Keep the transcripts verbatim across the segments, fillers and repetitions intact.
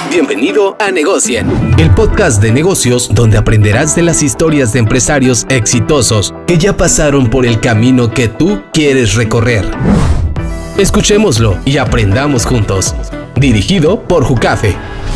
Bienvenido a Negocien, el podcast de negocios donde aprenderás de las historias de empresarios exitosos que ya pasaron por el camino que tú quieres recorrer. Escuchémoslo y aprendamos juntos. Dirigido por Jucafe.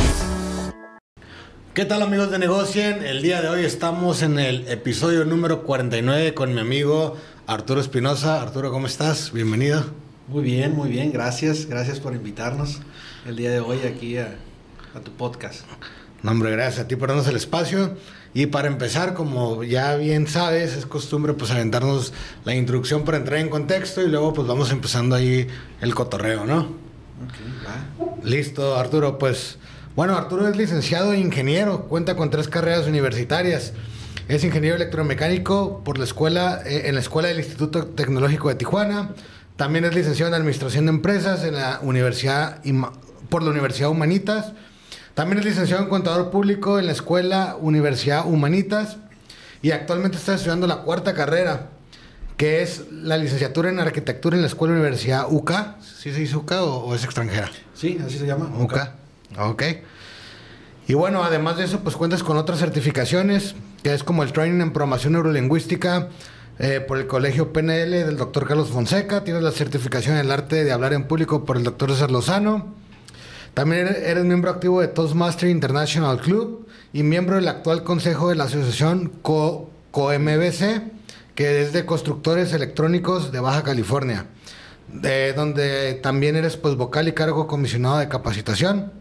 ¿Qué tal, amigos de Negocien? El día de hoy estamos en el episodio número cuarenta y nueve con mi amigo Arturo Espinosa. Arturo, ¿cómo estás? Bienvenido. Muy bien, muy bien. Gracias. Gracias por invitarnos el día de hoy aquí a, a tu podcast. No, hombre, gracias a ti por darnos el espacio. Y para empezar, como ya bien sabes, es costumbre pues aventarnos la introducción para entrar en contexto y luego pues vamos empezando ahí el cotorreo, ¿no? Ok, va. Listo, Arturo, pues... Bueno, Arturo es licenciado e ingeniero, cuenta con tres carreras universitarias. Es ingeniero electromecánico por la escuela, eh, en la escuela del Instituto Tecnológico de Tijuana. También es licenciado en Administración de Empresas en la Universidad por la Universidad Humanitas. También es licenciado en Contador Público en la Escuela Universidad Humanitas. Y actualmente está estudiando la cuarta carrera, que es la licenciatura en Arquitectura en la Escuela Universidad U C A. ¿Sí se dice U C A o, o es extranjera? Sí, así se llama. U C A. Ok. Y bueno, además de eso, pues cuentas con otras certificaciones, que es como el Training en Programación Neurolingüística eh, por el Colegio P N L del doctor Carlos Fonseca. Tienes la certificación en el arte de hablar en público por el doctor César Lozano. También eres miembro activo de Toastmaster International Club y miembro del actual consejo de la asociación Co COMBC, que es de constructores electrónicos de Baja California, de donde también eres pues vocal y cargo comisionado de capacitación.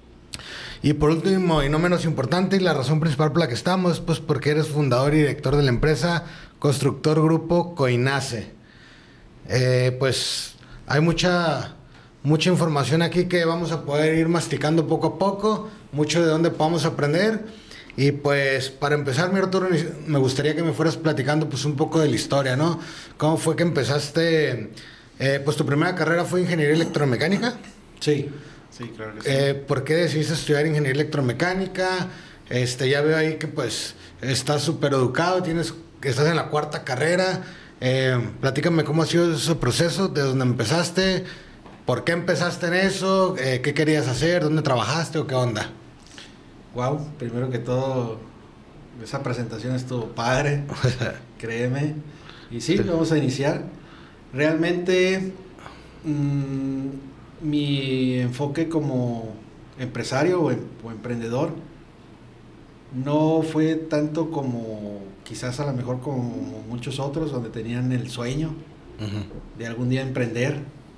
Y por último, y no menos importante, y la razón principal por la que estamos, pues porque eres fundador y director de la empresa Constructor Grupo Coinace. Eh, pues hay mucha, mucha información aquí que vamos a poder ir masticando poco a poco, mucho de dónde podamos aprender. Y pues para empezar, mi Arturo, me gustaría que me fueras platicando pues un poco de la historia, ¿no? ¿Cómo fue que empezaste? Eh, pues tu primera carrera fue ingeniería electromecánica. Sí. Sí, claro que sí. Eh, ¿Por qué decidiste estudiar ingeniería electromecánica? Este, ya veo ahí que pues estás súper educado, tienes, estás en la cuarta carrera. Eh, platícame cómo ha sido ese proceso, de dónde empezaste, por qué empezaste en eso, eh, qué querías hacer, dónde trabajaste o qué onda. Wow, primero que todo, esa presentación estuvo padre, créeme. Y sí, vamos a iniciar. Realmente... Mmm, mi enfoque como empresario o, em, o emprendedor no fue tanto como quizás a lo mejor como muchos otros donde tenían el sueño uh-huh. de algún día emprender.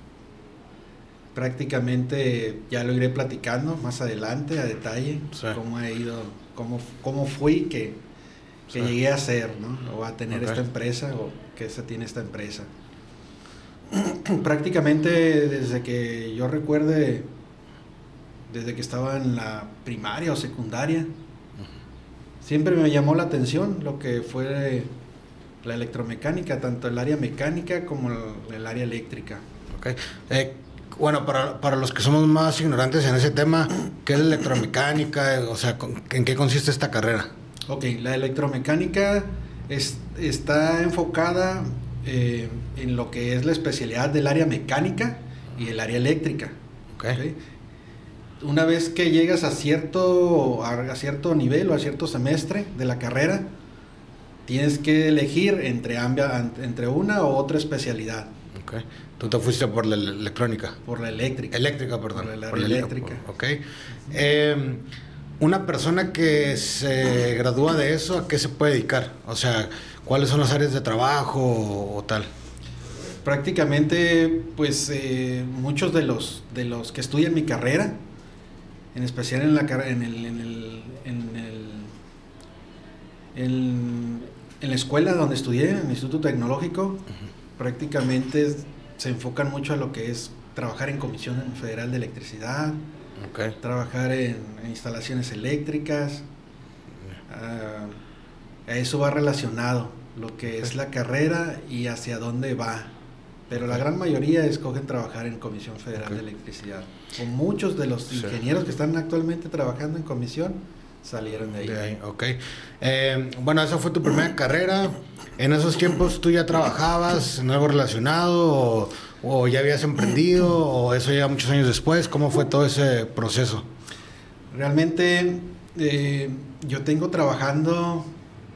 Prácticamente ya lo iré platicando más adelante a detalle, sí. cómo he ido, cómo, cómo fui que, que sí. llegué a ser, ¿no? O a tener okay. esta empresa o que se tiene esta empresa. Prácticamente desde que yo recuerde, desde que estaba en la primaria o secundaria, uh-huh. siempre me llamó la atención lo que fue la electromecánica, tanto el área mecánica como el, el área eléctrica. Okay. Eh, bueno, para, para los que somos más ignorantes en ese tema, ¿qué es la electromecánica? O sea, ¿en qué consiste esta carrera? Ok, la electromecánica es, está enfocada... Eh, en lo que es la especialidad del área mecánica y el área eléctrica. Okay. ¿Okay? Una vez que llegas a cierto, a cierto nivel o a cierto semestre de la carrera, tienes que elegir entre, ambia, entre una o otra especialidad. Okay. ¿Tú te fuiste por la electrónica? Por la eléctrica. Eléctrica, perdón. Por la por eléctrica. La, ok. Eh, una persona que se gradúa de eso, ¿a qué se puede dedicar? O sea, ¿cuáles son las áreas de trabajo o, o tal? Prácticamente, pues eh, muchos de los de los que estudian mi carrera, en especial en la en el en el en el en, en la escuela donde estudié, en el Instituto Tecnológico, uh-huh. prácticamente se enfocan mucho a lo que es trabajar en Comisión Federal de Electricidad, okay. trabajar en, en instalaciones eléctricas. Uh, a eso va relacionado lo que es la carrera y hacia dónde va. Pero okay. la gran mayoría escogen trabajar en Comisión Federal okay. de Electricidad. O muchos de los ingenieros sí. que están actualmente trabajando en comisión salieron de ahí. De ahí okay. eh, bueno, esa fue tu primera carrera. ¿En esos tiempos tú ya trabajabas en algo relacionado o, o ya habías emprendido o eso llega muchos años después? ¿Cómo fue todo ese proceso? Realmente eh, yo tengo trabajando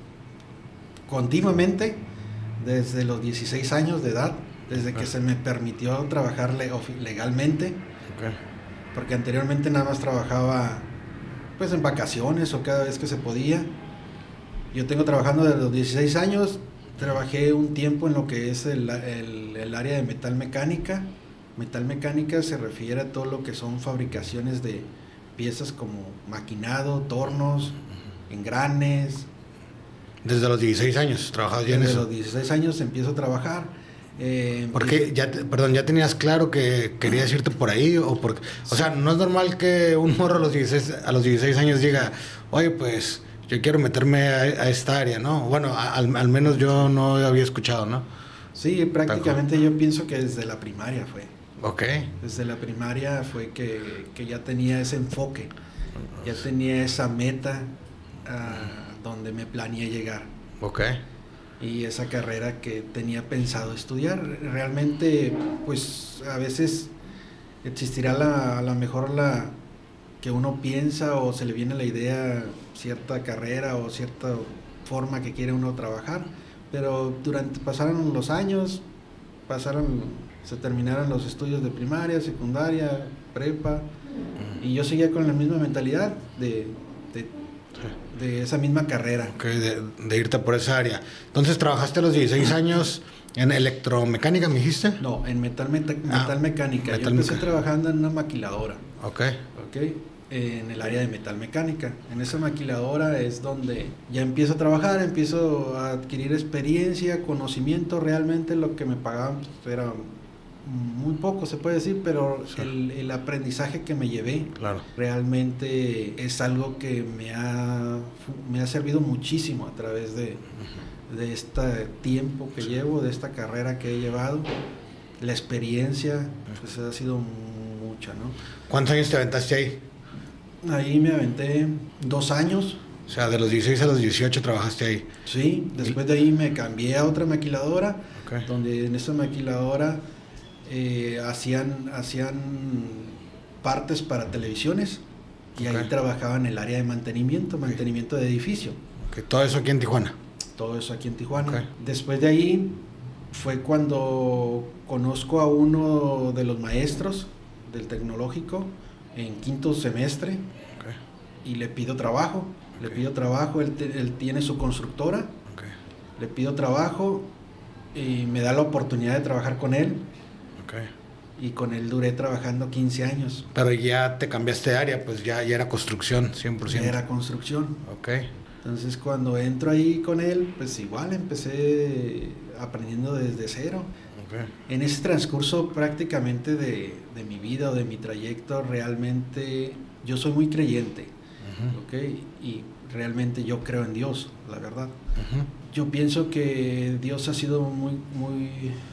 continuamente desde los dieciséis años de edad, desde okay. que se me permitió trabajar legalmente, okay. porque anteriormente nada más trabajaba pues en vacaciones o cada vez que se podía. Yo tengo trabajando desde los dieciséis años, trabajé un tiempo en lo que es el, el, el área de metal mecánica. Metal mecánica se refiere a todo lo que son fabricaciones de piezas como maquinado, tornos, engranes. Desde los dieciséis años trabajabas ya en eso. Desde los dieciséis años empiezo a trabajar. Eh, porque ya, te, perdón, ya tenías claro que querías irte por ahí o porque, o sea, no es normal que un morro a los dieciséis, a los dieciséis años diga, oye, pues yo quiero meterme a, a esta área, ¿no? Bueno, a, al, al menos yo no había escuchado, ¿no? Sí, prácticamente yo pienso que desde la primaria fue. Ok. Desde la primaria fue que, que ya tenía ese enfoque, ya tenía esa meta uh, donde me planeé llegar. Ok. Y esa carrera que tenía pensado estudiar. Realmente, pues a veces existirá la, a lo mejor la que uno piensa o se le viene la idea cierta carrera o cierta forma que quiere uno trabajar, pero durante pasaron los años, pasaron, se terminaron los estudios de primaria, secundaria, prepa, y yo seguía con la misma mentalidad de, de de esa misma carrera. Okay, de, de irte por esa área. Entonces, ¿trabajaste a los dieciséis años en electromecánica, me dijiste? No, en metal, meta, ah, metal mecánica. Metal Yo empecé meca... trabajando en una maquiladora. Ok. Ok, en el área de metal mecánica. En esa maquiladora es donde ya empiezo a trabajar, empiezo a adquirir experiencia, conocimiento. Realmente lo que me pagaban pues, era muy poco, se puede decir, pero sí. el, el aprendizaje que me llevé claro. realmente es algo que me ha, me ha servido muchísimo a través de, uh-huh. de este tiempo que sí. llevo, de esta carrera que he llevado. La experiencia pues, ha sido mucha, ¿no? ¿Cuántos años te aventaste ahí? Ahí me aventé dos años. O sea, de los dieciséis a los dieciocho trabajaste ahí. Sí, después de ahí me cambié a otra maquiladora, okay. donde en esa maquiladora Eh, hacían, hacían partes para televisiones y okay. ahí trabajaba en el área de mantenimiento, mantenimiento okay. de edificio. Okay. Todo eso aquí en Tijuana. Todo eso aquí en Tijuana. Okay. Después de ahí fue cuando conozco a uno de los maestros del tecnológico en quinto semestre okay. y le pido trabajo. Okay. Le pido trabajo, él, te, él tiene su constructora. Okay. Le pido trabajo y me da la oportunidad de trabajar con él. Okay. Y con él duré trabajando quince años. Pero ya te cambiaste de área, pues ya, ya era construcción, cien por ciento. Ya era construcción. Ok. Entonces cuando entro ahí con él, pues igual empecé aprendiendo desde cero. Okay. En ese transcurso prácticamente de, de mi vida o de mi trayecto, realmente yo soy muy creyente. Uh-huh. Okay. Y realmente yo creo en Dios, la verdad. Uh-huh. Yo pienso que Dios ha sido muy, muy,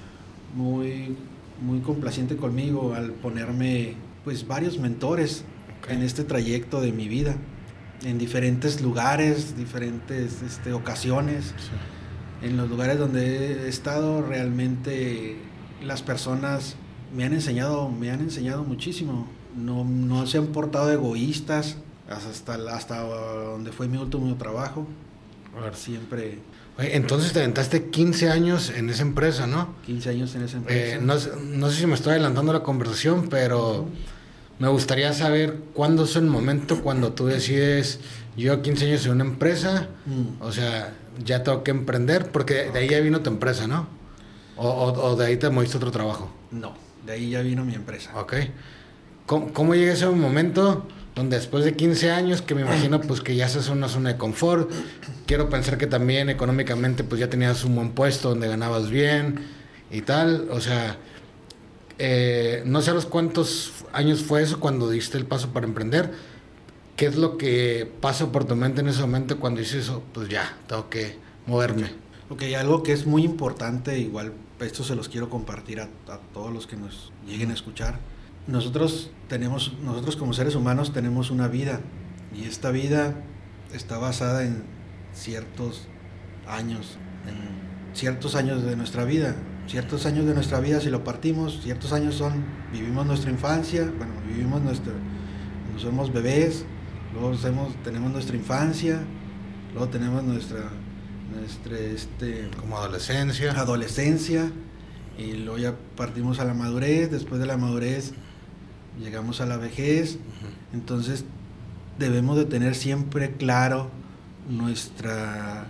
muy... muy complaciente conmigo al ponerme pues varios mentores okay. en este trayecto de mi vida, en diferentes lugares, diferentes este, ocasiones, sí. en los lugares donde he estado realmente las personas me han enseñado, me han enseñado muchísimo, no, no se han portado egoístas hasta, hasta donde fue mi último trabajo, claro. siempre... Oye, entonces te aventaste quince años en esa empresa, ¿no? quince años en esa empresa. Eh, no, no sé si me estoy adelantando la conversación, pero uh-huh. me gustaría saber cuándo es el momento cuando tú decides, yo quince años en una empresa, uh-huh. o sea, ya tengo que emprender, porque de ahí ya vino tu empresa, ¿no? O, o, o de ahí te moviste a otro trabajo. No, de ahí ya vino mi empresa. Ok. ¿Cómo, cómo llega ese momento donde después de quince años, que me imagino pues que ya estás en una zona de confort, quiero pensar que también económicamente pues ya tenías un buen puesto donde ganabas bien y tal, o sea, eh, no sé a los cuántos años fue eso cuando diste el paso para emprender, ¿qué es lo que pasa por tu mente en ese momento cuando dices eso? Pues ya, tengo que moverme. Ok, algo que es muy importante, igual esto se los quiero compartir a, a todos los que nos lleguen a escuchar. Nosotros tenemos, nosotros como seres humanos tenemos una vida y esta vida está basada en ciertos años, en ciertos años de nuestra vida, ciertos años de nuestra vida si lo partimos, ciertos años son, vivimos nuestra infancia, bueno, vivimos nuestro, cuando somos bebés, luego hacemos, tenemos nuestra infancia, luego tenemos nuestra, nuestra este, como adolescencia. adolescencia, y luego ya partimos a la madurez, después de la madurez llegamos a la vejez. Uh-huh. Entonces debemos de tener siempre claro nuestra,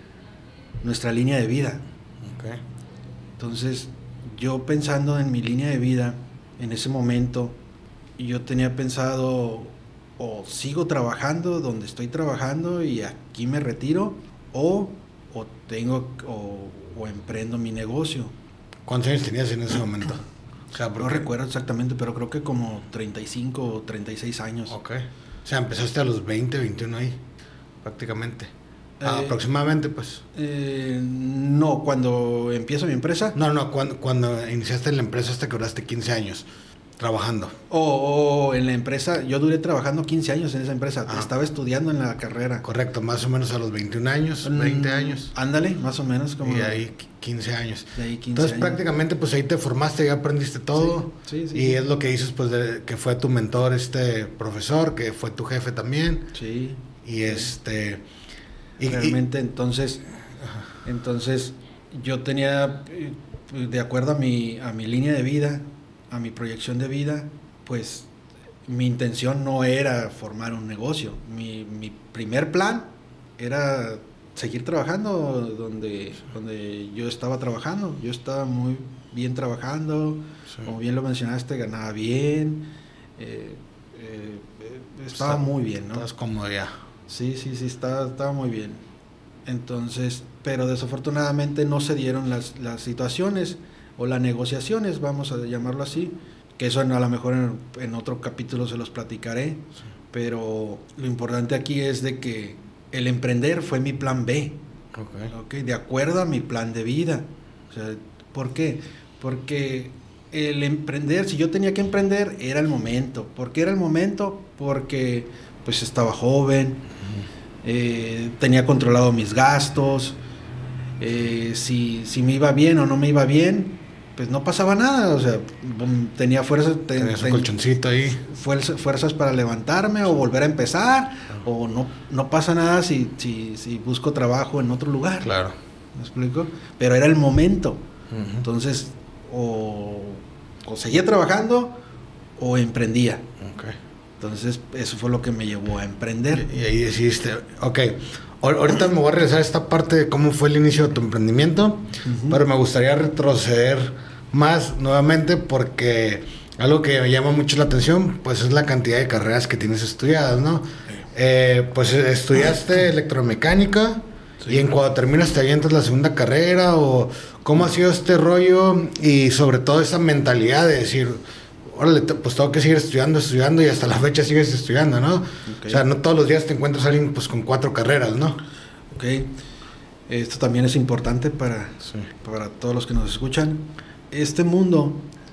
nuestra línea de vida. Okay. Entonces, yo pensando en mi línea de vida, en ese momento, yo tenía pensado, o sigo trabajando donde estoy trabajando y aquí me retiro, o, o tengo, o, o emprendo mi negocio. ¿Cuántos años tenías en ese momento? O sea, no recuerdo exactamente, pero creo que como treinta y cinco o treinta y seis años. Ok. O sea, empezaste a los veinte, veintiuno ahí, prácticamente. Eh, ah, aproximadamente, pues. Eh, no, cuando empiezo mi empresa. No, no, cuando, cuando iniciaste en la empresa hasta que duraste quince años trabajando. O oh, oh, en la empresa, yo duré trabajando quince años en esa empresa. Ah. Estaba estudiando en la carrera. Correcto, más o menos a los veintiún años, veinte años. Ándale, más o menos. Como y ahí quince años. De ahí quince Entonces años. Prácticamente pues ahí te formaste, ya aprendiste todo. Sí, sí, sí, y sí. es lo que dices pues de, que fue tu mentor, este profesor, que fue tu jefe también. Sí. Y sí. este... Y, Realmente y, entonces, entonces yo tenía, de acuerdo a mi, a mi línea de vida, a mi proyección de vida, pues mi intención no era formar un negocio. Mi, mi primer plan era seguir trabajando donde, donde yo estaba trabajando. Yo estaba muy bien trabajando, sí. Como bien lo mencionaste, ganaba bien, eh, eh, estaba Está, muy bien, ¿no? Estabas cómodo ya. Sí, sí, sí, estaba, estaba muy bien. Entonces, pero desafortunadamente no se dieron las, las situaciones o las negociaciones, vamos a llamarlo así, que eso a lo mejor en, en otro capítulo se los platicaré, sí. Pero lo importante aquí es de que el emprender fue mi plan B, okay. Okay, de acuerdo a mi plan de vida. O sea, ¿por qué? Porque el emprender, si yo tenía que emprender, era el momento. ¿Por qué era el momento? Porque pues estaba joven, eh, tenía controlado mis gastos, eh, si, si me iba bien o no me iba bien, pues no pasaba nada, o sea, tenía fuerzas, ten, tenía su ten, colchoncito ahí, fuerzas, fuerzas para levantarme o volver a empezar, uh-huh. O no, no pasa nada si, si, si busco trabajo en otro lugar. Claro. ¿Me explico? Pero era el momento, uh-huh. Entonces, o, o seguía trabajando o emprendía. Okay. Entonces, eso fue lo que me llevó a emprender. Y, y ahí decidiste, ok, ahorita me voy a regresar a esta parte de cómo fue el inicio de tu emprendimiento, uh-huh. Pero me gustaría retroceder más nuevamente porque algo que me llama mucho la atención, pues es la cantidad de carreras que tienes estudiadas, ¿no? Sí. Eh, pues estudiaste electromecánica, sí. Y en cuando terminas te avientas la segunda carrera, o cómo ha sido este rollo y sobre todo esa mentalidad de decir... Órale, pues tengo que seguir estudiando, estudiando y hasta la fecha sigues estudiando, ¿no? Okay. O sea, no todos los días te encuentras a alguien pues con cuatro carreras, ¿no? Ok. Esto también es importante para, sí. para todos los que nos escuchan. Este mundo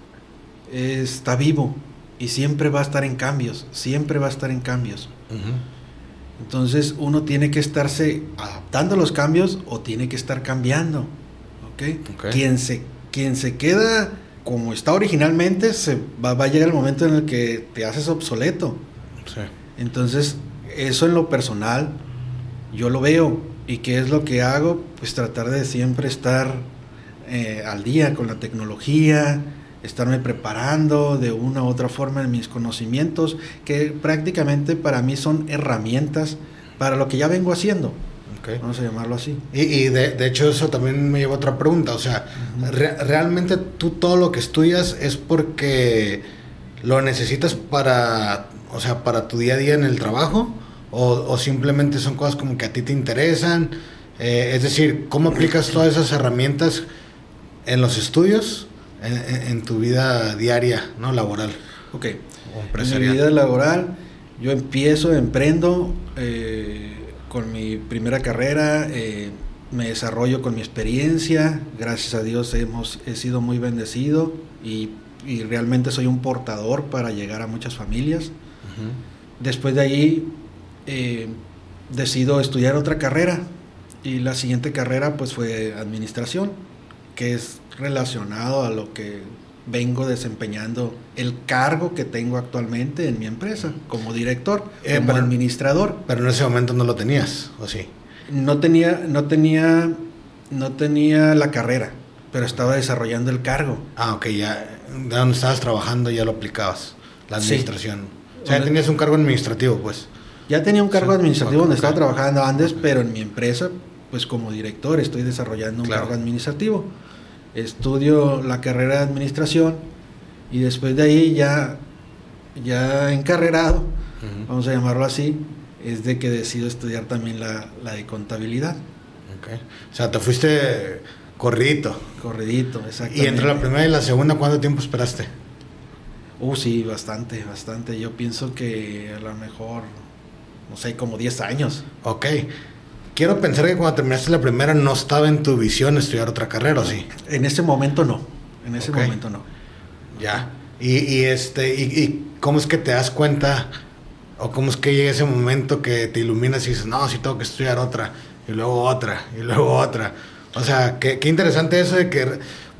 está vivo y siempre va a estar en cambios, siempre va a estar en cambios. Uh-huh. Entonces uno tiene que estarse adaptando a los cambios o tiene que estar cambiando, ¿ok? Okay. Quien se, quien se queda... como está originalmente, se va, va a llegar el momento en el que te haces obsoleto. Sí. Entonces, eso en lo personal, yo lo veo. ¿Y qué es lo que hago? Pues tratar de siempre estar eh, al día con la tecnología, estarme preparando de una u otra forma en mis conocimientos, que prácticamente para mí son herramientas para lo que ya vengo haciendo. Okay. Vamos a llamarlo así. Y, y de, de hecho eso también me lleva a otra pregunta, o sea, uh-huh. re, ¿realmente tú todo lo que estudias es porque lo necesitas para, o sea, para tu día a día en el trabajo? ¿O, o simplemente son cosas como que a ti te interesan? Eh, es decir, ¿cómo aplicas todas esas herramientas en los estudios, en, en tu vida diaria, ¿no? Laboral. Ok, en mi vida laboral yo empiezo, emprendo... Eh, con mi primera carrera, eh, me desarrollo con mi experiencia, gracias a Dios hemos, he sido muy bendecido y, y realmente soy un portador para llegar a muchas familias. Uh-huh. Después de ahí eh, decido estudiar otra carrera y la siguiente carrera pues fue administración, que es relacionado a lo que vengo desempeñando el cargo que tengo actualmente en mi empresa, como director, eh, como pero, administrador. Pero en ese momento no lo tenías, ¿o sí? No tenía, no tenía, no tenía la carrera, pero estaba desarrollando el cargo. Ah, ok, ya, de donde estabas trabajando ya lo aplicabas, la administración. Sí. O sea, ya tenías un cargo administrativo, pues. Ya tenía un cargo sí, administrativo okay, donde okay. estaba trabajando antes, okay. pero en mi empresa, pues como director, estoy desarrollando un claro. cargo administrativo. Estudio la carrera de administración y después de ahí ya, ya encarrerado, uh-huh. vamos a llamarlo así, es de que decido estudiar también la, la de contabilidad. Okay. O sea, te fuiste corridito. Corridito, exactamente. ¿Y entre la primera y la segunda cuánto tiempo esperaste? Uh, sí, bastante, bastante. Yo pienso que a lo mejor, no sé, como diez años. Ok. Quiero pensar que cuando terminaste la primera no estaba en tu visión estudiar otra carrera, ¿o sí? En ese momento no. En ese okay. momento no. Ya. Y, y este, y, y cómo es que te das cuenta, o cómo es que llega ese momento que te iluminas y dices, no, sí tengo que estudiar otra, y luego otra, y luego otra. O sea, qué, qué interesante eso de que re,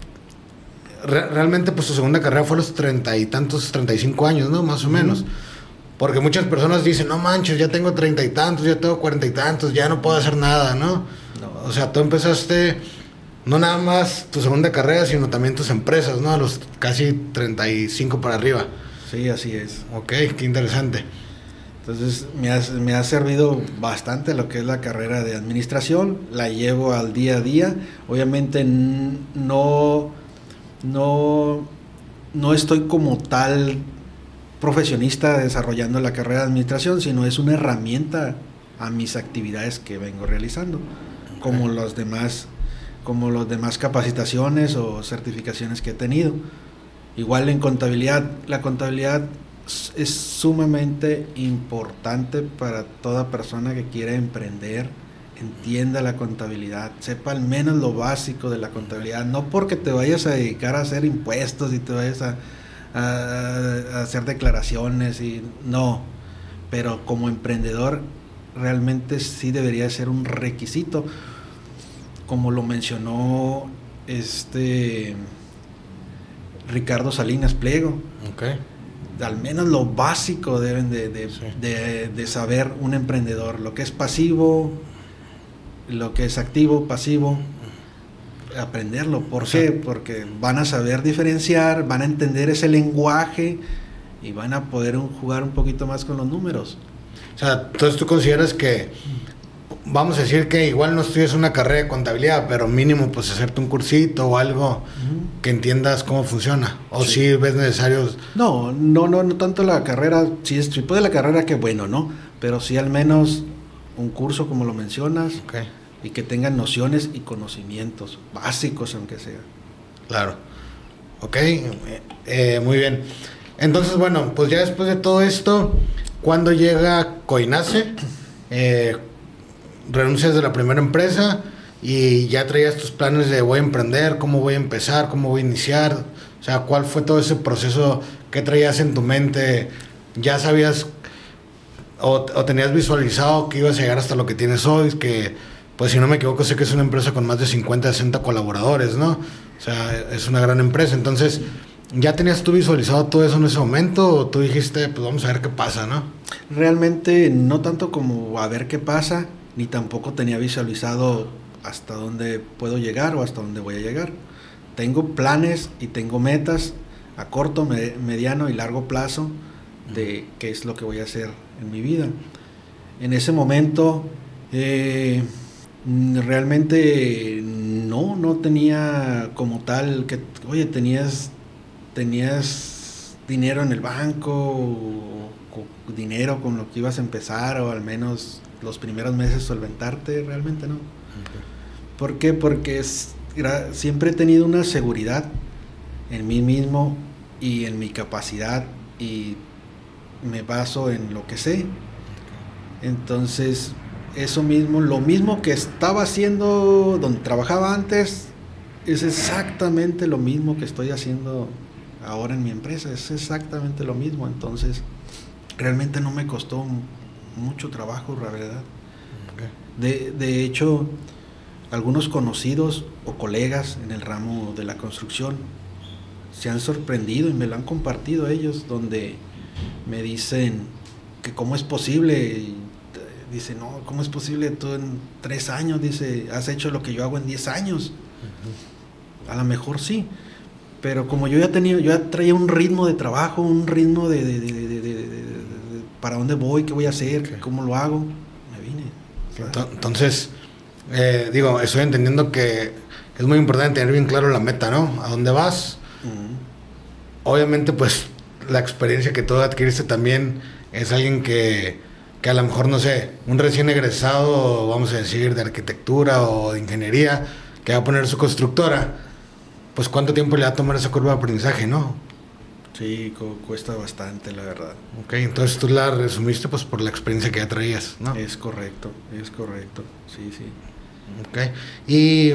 realmente pues tu segunda carrera fue a los treinta y tantos, treinta y cinco años, ¿no? Más o menos. Uh-huh. Porque muchas personas dicen, no manches, ya tengo treinta y tantos, ya tengo cuarenta y tantos, ya no puedo hacer nada, ¿no? No. O sea, tú empezaste, no nada más tu segunda carrera, sino también tus empresas, ¿no? A los casi treinta y cinco para arriba. Sí, así es. Ok, qué interesante. Entonces, me ha, me ha servido bastante lo que es la carrera de administración, la llevo al día a día. Obviamente, no, no, no estoy como tal profesionista desarrollando la carrera de administración, sino es una herramienta a mis actividades que vengo realizando, okay. como los demás, como los demás capacitaciones o certificaciones que he tenido. Igual en contabilidad, la contabilidad es sumamente importante para toda persona que quiera emprender, entienda la contabilidad, sepa al menos lo básico de la contabilidad, no porque te vayas a dedicar a hacer impuestos y te vayas a a hacer declaraciones y no, pero como emprendedor realmente sí debería ser un requisito, como lo mencionó este Ricardo Salinas Pliego. Okay. Al menos lo básico deben de, de, sí. de, de saber un emprendedor, lo que es pasivo, lo que es activo, pasivo, aprenderlo. ¿Por o sea, qué? Porque van a saber diferenciar, van a entender ese lenguaje y van a poder un, jugar un poquito más con los números. O sea, entonces tú consideras que, vamos a decir que igual no estudias una carrera de contabilidad, pero mínimo pues hacerte un cursito o algo uh-huh. que entiendas cómo funciona, o sí. si ves necesarios... No, no, no, no tanto la carrera, si, es, si puede la carrera, qué bueno, ¿no? Pero sí al menos un curso como lo mencionas. Okay. Y que tengan nociones y conocimientos básicos, aunque sea. Claro. Ok, eh, muy bien. Entonces, bueno, pues ya después de todo esto, ¿cuándo llega Coinace? Eh, renuncias de la primera empresa y ya traías tus planes de voy a emprender, cómo voy a empezar, cómo voy a iniciar. O sea, ¿cuál fue todo ese proceso que traías en tu mente? ¿Ya sabías o, o tenías visualizado que ibas a llegar hasta lo que tienes hoy? Que... Pues si no me equivoco, sé que es una empresa con más de cincuenta, sesenta colaboradores, ¿no? O sea, es una gran empresa. Entonces, ¿ya tenías tú visualizado todo eso en ese momento? ¿O tú dijiste, pues vamos a ver qué pasa, no? Realmente no tanto como a ver qué pasa, ni tampoco tenía visualizado hasta dónde puedo llegar o hasta dónde voy a llegar. Tengo planes y tengo metas a corto, me- mediano y largo plazo de qué es lo que voy a hacer en mi vida. En ese momento... Eh, realmente no, no tenía como tal que, oye, tenías tenías dinero en el banco, o, o dinero con lo que ibas a empezar, o al menos los primeros meses solventarte, realmente no. Okay. ¿Por qué? Porque es, era, siempre he tenido una seguridad en mí mismo y en mi capacidad y me baso en lo que sé. Entonces... Eso mismo, lo mismo que estaba haciendo donde trabajaba antes, es exactamente lo mismo que estoy haciendo ahora en mi empresa, es exactamente lo mismo. Entonces, realmente no me costó mucho trabajo, la verdad. Okay. De, de hecho, algunos conocidos o colegas en el ramo de la construcción se han sorprendido y me lo han compartido ellos, donde me dicen que cómo es posible, y dice, no, cómo es posible tú en tres años, dice, has hecho lo que yo hago en diez años. Uh-huh. A lo mejor sí, pero como yo ya tenía, yo ya traía un ritmo de trabajo, un ritmo de, de, de, de, de, de, de, de para dónde voy, qué voy a hacer, okay. cómo lo hago, me vine. ¿Sabes? Entonces, eh, digo, estoy entendiendo que es muy importante tener bien claro la meta, ¿no? ¿A dónde vas? Uh-huh. Obviamente, pues, la experiencia que tú adquiriste también es alguien que, que a lo mejor, no sé, un recién egresado, vamos a decir, de arquitectura o de ingeniería, que va a poner su constructora, pues, ¿cuánto tiempo le va a tomar esa curva de aprendizaje, no? Sí, cu- cuesta bastante, la verdad. Ok, entonces tú la resumiste, pues, por la experiencia que ya traías, ¿no? Es correcto, es correcto, sí, sí. Ok, y...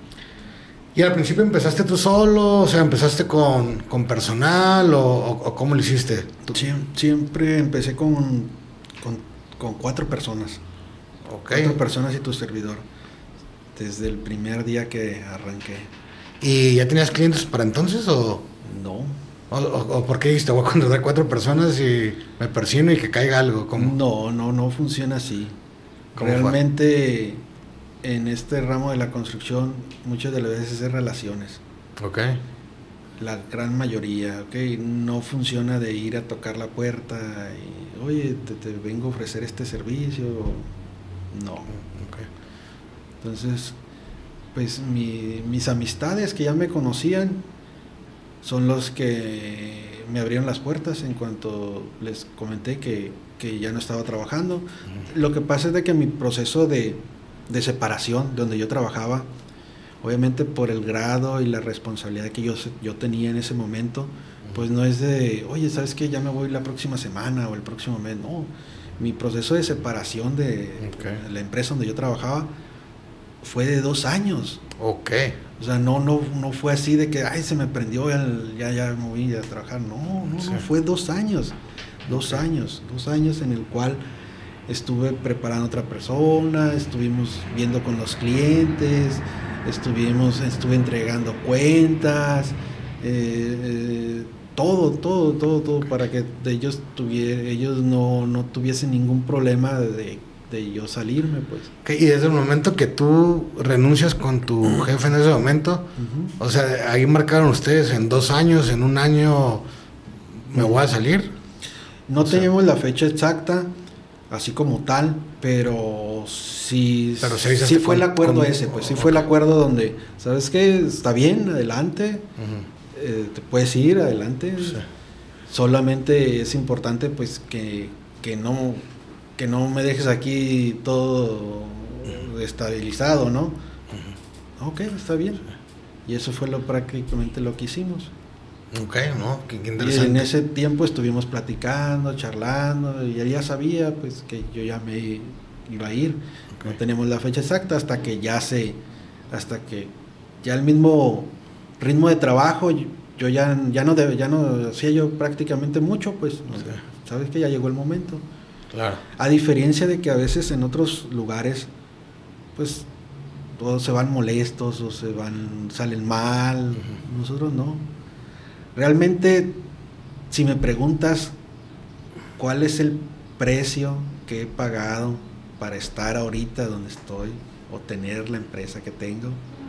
¿Y al principio empezaste tú solo? O sea, ¿empezaste con, con personal o, o, o cómo lo hiciste? Siem- siempre empecé con, con, con cuatro personas. Okay. Cuatro personas y tu servidor. Desde el primer día que arranqué. ¿Y ya tenías clientes para entonces o...? No. ¿O, o, o por qué dijiste, voy a contratar cuatro personas y me persino y que caiga algo? ¿Cómo? No, no, no funciona así. ¿Cómo Realmente... Fue? En este ramo de la construcción, muchas de las veces es relaciones. Ok. La gran mayoría, ok. No funciona de ir a tocar la puerta y, oye, te, te vengo a ofrecer este servicio. No. Ok. Entonces, pues mi, mis amistades que ya me conocían son los que me abrieron las puertas en cuanto les comenté que, que ya no estaba trabajando. Uh-huh. Lo que pasa es de que mi proceso de... de separación, donde yo trabajaba, obviamente por el grado y la responsabilidad que yo, yo tenía en ese momento, pues no es de, oye, ¿sabes qué? Ya me voy la próxima semana o el próximo mes. No, mi proceso de separación de, okay. de la empresa donde yo trabajaba fue de dos años. Ok. O sea, no, no, no fue así de que, ay, se me prendió, ya, ya, ya me voy a trabajar. No, no, sí. no, fue dos años. Dos okay. años, dos años en el cual... estuve preparando a otra persona, estuvimos viendo con los clientes, estuvimos, estuve entregando cuentas, eh, eh, todo, todo, todo, todo, para que ellos tuviera, ellos no, no tuviesen ningún problema de, de yo salirme, pues. Okay, y desde el momento que tú renuncias con tu jefe en ese momento, uh-huh. o sea, ahí marcaron ustedes en dos años, en un año, ¿me voy a salir? No o sea, tenemos la fecha exacta, así como tal, pero sí, pero sí, sí fue con, el acuerdo con, ese, pues sí okay. fue el acuerdo donde, ¿sabes qué? Está bien, adelante, uh-huh. eh, te puedes ir, adelante, sí. Solamente es importante pues que, que, no, que no me dejes aquí todo uh-huh. estabilizado, ¿no? Uh-huh. Ok, está bien, y eso fue lo prácticamente lo que hicimos. Ok, no, qué, qué interesante. Y en ese tiempo estuvimos platicando, charlando, y ella sabía pues que yo ya me iba a ir. Okay. No tenemos la fecha exacta hasta que ya se, hasta que ya el mismo ritmo de trabajo, yo ya, ya no debe, ya no hacía yo prácticamente mucho, pues, okay. o sea, sabes que ya llegó el momento. Claro. A diferencia de que a veces en otros lugares, pues, todos se van molestos o se van, salen mal, uh-huh. nosotros no. Realmente, si me preguntas cuál es el precio que he pagado para estar ahorita donde estoy o tener la empresa que tengo,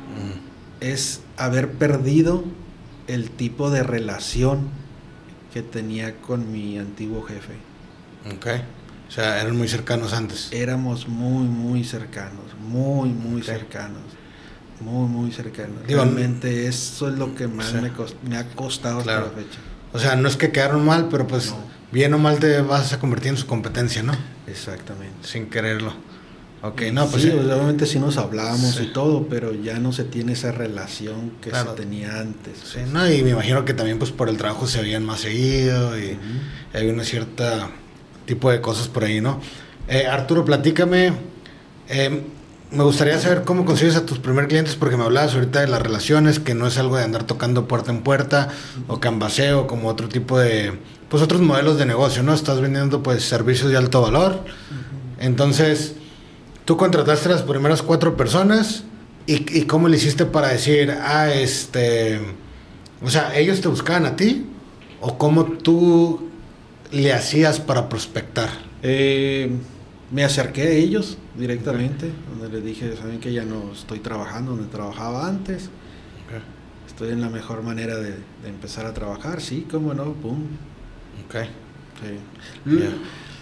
mm. es haber perdido el tipo de relación que tenía con mi antiguo jefe. Ok. O sea, eran muy cercanos antes. Éramos muy, muy cercanos, muy, muy okay. cercanos. Muy, muy cercano. Digo, realmente eso es lo que más sí. me, cost, me ha costado claro. hasta la fecha. O sea, no es que quedaron mal, pero pues no. bien o mal te vas a convertir en su competencia, ¿no? Exactamente. Sin quererlo. Ok, no, pues... Sí, sí. obviamente sí nos hablamos sí. y todo, pero ya no se tiene esa relación que claro. se tenía antes. Sí, pues. no, y me imagino que también pues por el trabajo se veían más seguido y uh-huh. hay una cierta tipo de cosas por ahí, ¿no? Eh, Arturo, platícame... Eh, me gustaría saber cómo consigues a tus primeros clientes, porque me hablabas ahorita de las relaciones, que no es algo de andar tocando puerta en puerta o canvaseo, como otro tipo de, pues otros modelos de negocio, ¿no? Estás vendiendo pues servicios de alto valor. Uh-huh. Entonces, tú contrataste a las primeras cuatro personas y, y cómo le hiciste para decir, ah, este, O sea, ¿ellos te buscaban a ti? ¿O cómo tú le hacías para prospectar? Eh, me acerqué a ellos directamente, okay. donde les dije, saben que ya no estoy trabajando donde trabajaba antes. Okay. Estoy en la mejor manera de, de empezar a trabajar, sí, cómo no, pum. Ok. Sí. Yeah.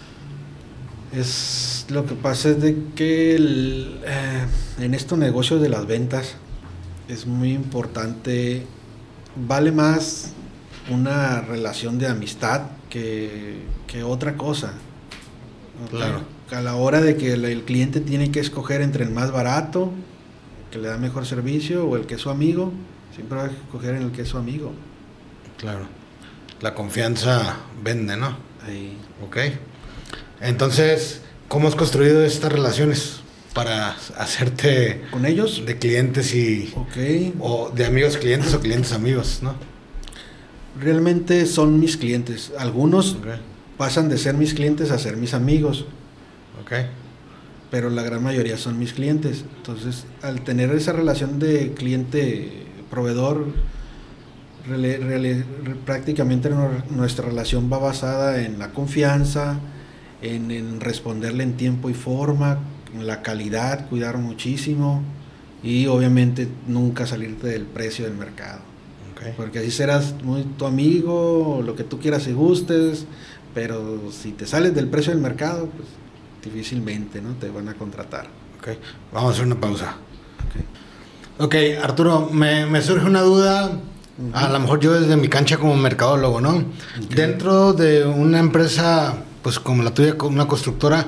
Es, lo que pasa es de que el, eh, en estos negocios de las ventas es muy importante, vale más una relación de amistad que, que otra cosa. Okay. Claro. A la hora de que el, el cliente tiene que escoger entre el más barato, que le da mejor servicio, o el que es su amigo, siempre va a escoger en el que es su amigo. Claro. La confianza vende, ¿no? Ahí. Ok. Entonces, ¿cómo has construido estas relaciones para hacerte con ellos de clientes y okay. o de amigos clientes o clientes amigos, ¿no? Realmente son mis clientes. Algunos okay. pasan de ser mis clientes a ser mis amigos. Okay. Pero la gran mayoría son mis clientes. Entonces, al tener esa relación de cliente-proveedor, rele, rele, prácticamente nuestra relación va basada en la confianza, En, en responderle en tiempo y forma, en la calidad, cuidar muchísimo y obviamente nunca salirte del precio del mercado. Okay. Porque así serás muy tu amigo, lo que tú quieras y gustes, pero si te sales del precio del mercado, pues difícilmente, ¿no?, te van a contratar. Okay. Vamos a hacer una pausa. Ok, okay, Arturo, me, me surge una duda, uh-huh. a lo mejor yo desde mi cancha como mercadólogo, ¿no? Okay. Dentro de una empresa pues como la tuya, como una constructora,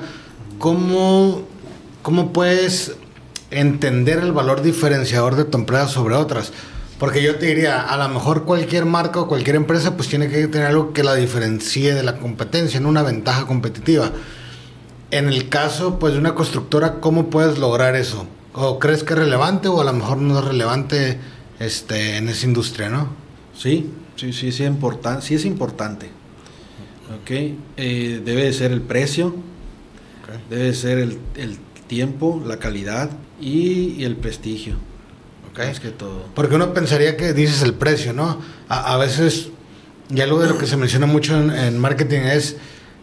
¿cómo, cómo puedes entender el valor diferenciador de tu empresa sobre otras? Porque yo te diría, a lo mejor cualquier marca o cualquier empresa pues tiene que tener algo que la diferencie de la competencia, en una ventaja competitiva. En el caso pues de una constructora, ¿cómo puedes lograr eso? ¿O crees que es relevante o a lo mejor no es relevante este, en esa industria, no? Sí, sí, sí, sí, importan- sí es importante. Okay. Eh, debe de ser el precio, okay. debe de ser el, el tiempo, la calidad y, y el prestigio. Okay. Más que todo. Porque uno pensaría que dices el precio, ¿no? A, a veces, y algo de lo que se menciona mucho en, en marketing es,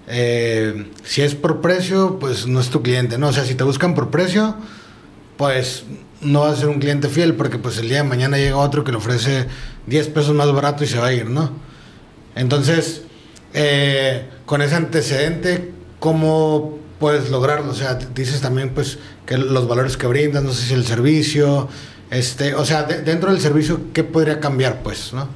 eh, si es por precio, pues no es tu cliente, ¿no? O sea, si te buscan por precio, pues no vas a ser un cliente fiel, porque pues el día de mañana llega otro que le ofrece diez pesos más barato y se va a ir, ¿no? Entonces... Eh, con ese antecedente, ¿cómo puedes lograrlo? O sea, dices también pues que los valores que brindas, no sé si el servicio, este, o sea, de, dentro del servicio, ¿qué podría cambiar, pues, no?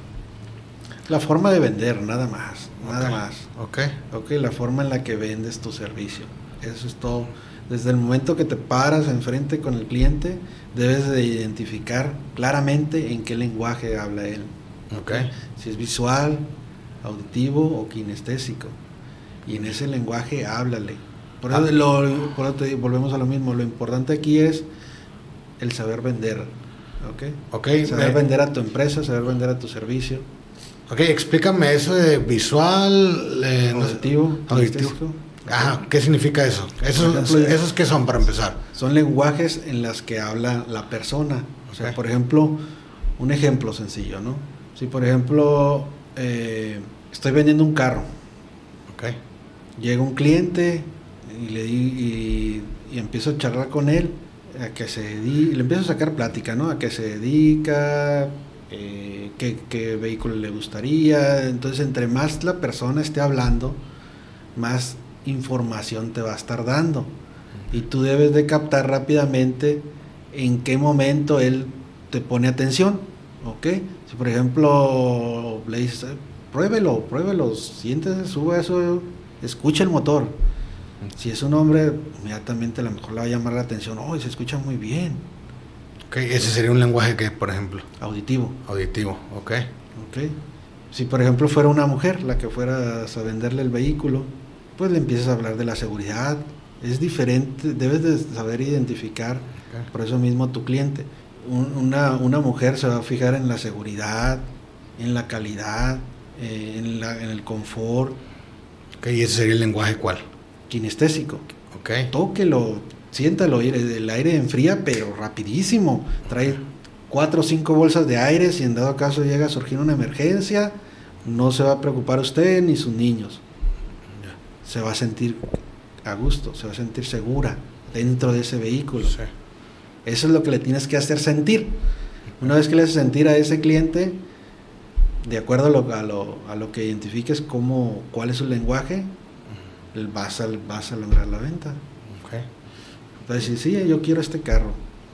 La forma de vender, nada más, nada okay. más. Ok. Ok, la forma en la que vendes tu servicio, eso es todo. Desde el momento que te paras enfrente con el cliente, debes de identificar claramente en qué lenguaje habla él. Okay. Si es visual, auditivo o kinestésico, y en ese lenguaje háblale. Por eso, ah. lo, por eso te, volvemos a lo mismo, lo importante aquí es el saber vender, ¿ok? Okay. Saber eh. vender a tu empresa, saber vender a tu servicio. Ok, explícame eso de visual, eh, auditivo, no, auditivo. Ajá, ¿qué significa eso? ¿Esos, ejemplo, ¿Esos qué son para empezar? Son lenguajes en los que habla la persona. O sea, okay. por ejemplo, un ejemplo sencillo, ¿no? Si por ejemplo eh, estoy vendiendo un carro, okay. llega un cliente y le di, y, y empiezo a charlar con él, a que se dedica, le empiezo a sacar plática, ¿no? A qué se dedica, eh, qué, qué vehículo le gustaría. Entonces, entre más la persona esté hablando, más información te va a estar dando, uh-huh. y tú debes de captar rápidamente en qué momento él te pone atención, ¿ok? Si por ejemplo le dices, pruébelo, pruébelo, siéntese, sube eso, escucha el motor. Si es un hombre, inmediatamente a lo mejor le va a llamar la atención, oh, se escucha muy bien. Ok, ese sería un lenguaje que, por ejemplo, auditivo. Auditivo, ok. Ok. Si por ejemplo fuera una mujer la que fuera a venderle el vehículo, pues le empiezas a hablar de la seguridad. Es diferente, debes de saber identificar, okay. por eso mismo tu cliente. Un, una, una mujer se va a fijar en la seguridad, en la calidad, eh, en, la, en el confort. Ok, ¿y ese sería el lenguaje cuál? Kinestésico. Ok. Tóquelo, siéntalo, el aire enfría, pero rapidísimo. Trae cuatro o cinco bolsas de aire, si en dado caso llega a surgir una emergencia, no se va a preocupar usted ni sus niños. Se va a sentir a gusto, se va a sentir segura dentro de ese vehículo. Sí. Eso es lo que le tienes que hacer sentir. Una vez que le haces sentir a ese cliente, de acuerdo a lo, a lo, a lo que identifiques cómo, cuál es su lenguaje, uh-huh. vas, a, vas a lograr la venta. Okay. Vas a decir, sí, yo quiero este carro.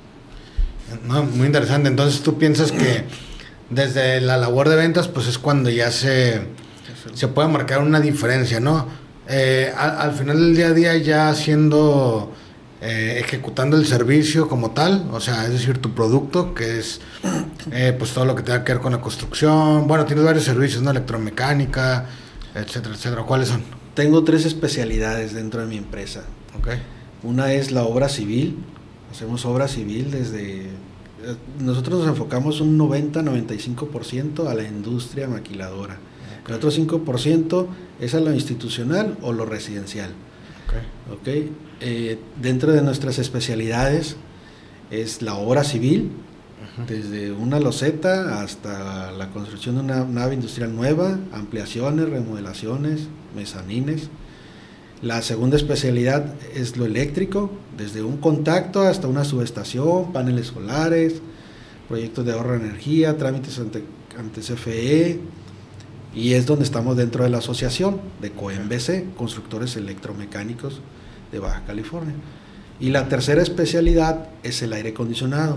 No, muy interesante. Entonces tú piensas que desde la labor de ventas, pues es cuando ya se, se puede marcar una diferencia, ¿no? Eh, al, al final del día a día ya haciendo, eh, ejecutando el servicio como tal, o sea, es decir, tu producto, que es eh, pues todo lo que tenga que ver con la construcción. Bueno, tienes varios servicios, ¿no? Electromecánica, etcétera, etcétera. ¿Cuáles son? Tengo tres especialidades dentro de mi empresa. Okay. Una es la obra civil. Hacemos obra civil desde... Nosotros nos enfocamos un noventa a noventa y cinco por ciento a la industria maquiladora. Okay. El otro cinco por ciento es a lo institucional o lo residencial. Okay. Okay. Eh, dentro de nuestras especialidades es la obra civil, uh-huh. desde una loseta hasta la construcción de una nave industrial nueva, ampliaciones, remodelaciones, mezanines. La segunda especialidad es lo eléctrico, desde un contacto hasta una subestación, paneles solares, proyectos de ahorro de energía, trámites ante, ante C F E, y es donde estamos dentro de la asociación de COEMBC, Constructores Electromecánicos de Baja California. Y la tercera especialidad es el aire acondicionado.